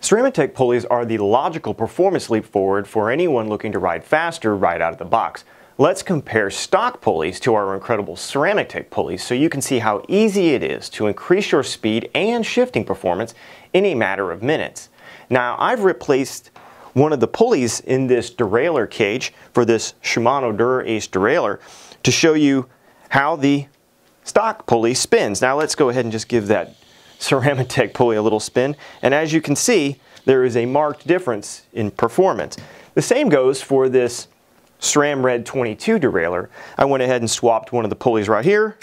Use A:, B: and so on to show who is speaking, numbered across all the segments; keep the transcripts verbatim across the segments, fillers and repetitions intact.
A: Ceramitech pulleys are the logical performance leap forward for anyone looking to ride faster right out of the box. Let's compare stock pulleys to our incredible Ceramitech pulleys so you can see how easy it is to increase your speed and shifting performance in a matter of minutes. Now, I've replaced one of the pulleys in this derailleur cage for this Shimano Dura Ace derailleur to show you how the stock pulley spins. Now let's go ahead and just give that Ceramitech pulley a little spin, and as you can see, there is a marked difference in performance. The same goes for this Sram Red twenty-two derailleur. I went ahead and swapped one of the pulleys right here.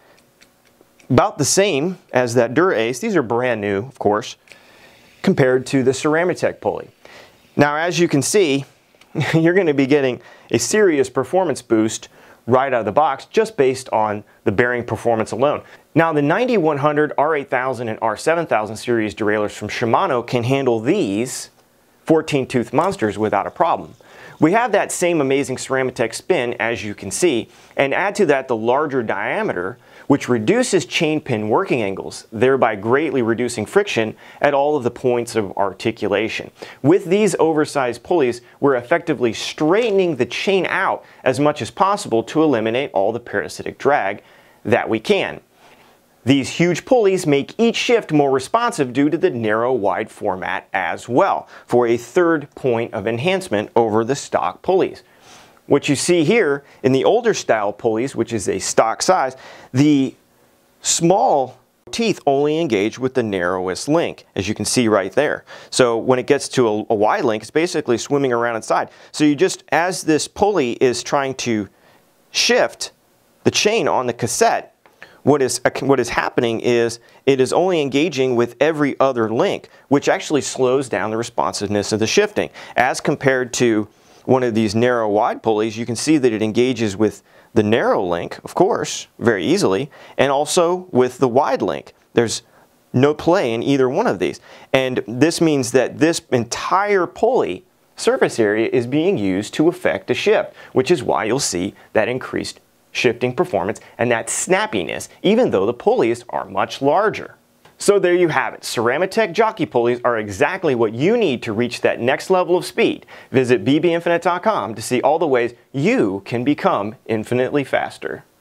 A: About the same as that Dura Ace. These are brand new, of course, compared to the Ceramitech pulley. Now, as you can see, you're going to be getting a serious performance boost right out of the box just based on the bearing performance alone. Now, the ninety-one hundred, R eight thousand, and R seven thousand series derailleurs from Shimano can handle these fourteen tooth monsters without a problem. We have that same amazing Ceramitech spin, as you can see, and add to that the larger diameter, which reduces chain pin working angles, thereby greatly reducing friction at all of the points of articulation. With these oversized pulleys, we're effectively straightening the chain out as much as possible to eliminate all the parasitic drag that we can. These huge pulleys make each shift more responsive due to the narrow, wide format as well, for a third point of enhancement over the stock pulleys. What you see here in the older style pulleys, which is a stock size, the small teeth only engage with the narrowest link, as you can see right there. So when it gets to a, a wide link, it's basically swimming around inside. So you just, as this pulley is trying to shift the chain on the cassette, What is, what is happening is it is only engaging with every other link, which actually slows down the responsiveness of the shifting. As compared to one of these narrow wide pulleys, you can see that it engages with the narrow link, of course, very easily, and also with the wide link. There's no play in either one of these. And this means that this entire pulley surface area is being used to effect a shift, which is why you'll see that increased shifting performance and that snappiness, even though the pulleys are much larger. So there you have it. Ceramitech jockey pulleys are exactly what you need to reach that next level of speed. Visit B B infinite dot com to see all the ways you can become infinitely faster.